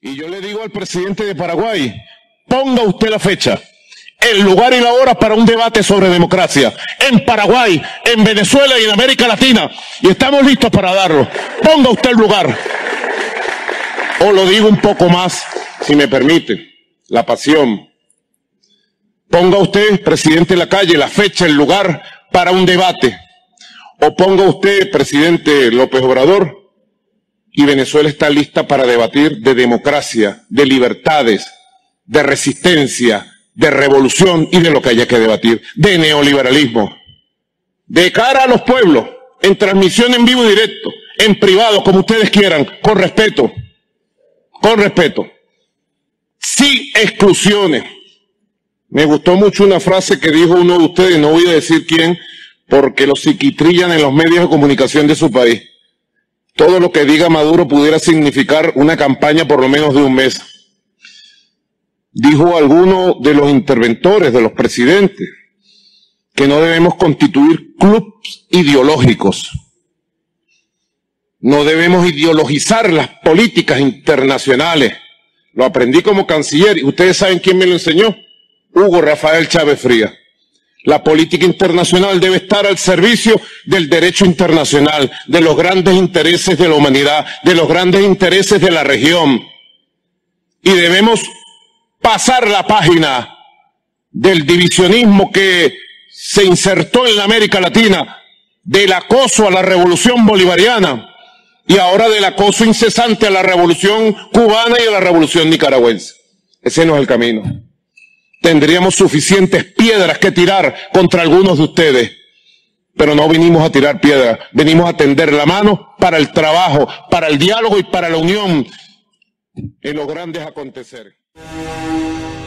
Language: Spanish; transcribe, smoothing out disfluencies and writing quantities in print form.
Y yo le digo al presidente de Paraguay, ponga usted la fecha, el lugar y la hora para un debate sobre democracia en Paraguay, en Venezuela y en América Latina. Y estamos listos para darlo. Ponga usted el lugar. O lo digo un poco más, si me permite, la pasión. Ponga usted, presidente Lacalle, la fecha, el lugar para un debate. O ponga usted, presidente López Obrador, y Venezuela está lista para debatir de democracia, de libertades, de resistencia, de revolución y de lo que haya que debatir, de neoliberalismo. De cara a los pueblos, en transmisión en vivo y directo, en privado, como ustedes quieran, con respeto. Con respeto. Sin exclusiones. Me gustó mucho una frase que dijo uno de ustedes, no voy a decir quién, porque lo psiquitrillan en los medios de comunicación de su país. Todo lo que diga Maduro pudiera significar una campaña por lo menos de un mes. Dijo alguno de los interventores, de los presidentes, que no debemos constituir clubes ideológicos. No debemos ideologizar las políticas internacionales. Lo aprendí como canciller y ustedes saben quién me lo enseñó. Hugo Rafael Chávez Frías. La política internacional debe estar al servicio del derecho internacional, de los grandes intereses de la humanidad, de los grandes intereses de la región. Y debemos pasar la página del divisionismo que se insertó en la América Latina, del acoso a la revolución bolivariana y ahora del acoso incesante a la revolución cubana y a la revolución nicaragüense. Ese no es el camino. Tendríamos suficientes piedras que tirar contra algunos de ustedes, pero no vinimos a tirar piedras, venimos a tender la mano para el trabajo, para el diálogo y para la unión en los grandes aconteceres.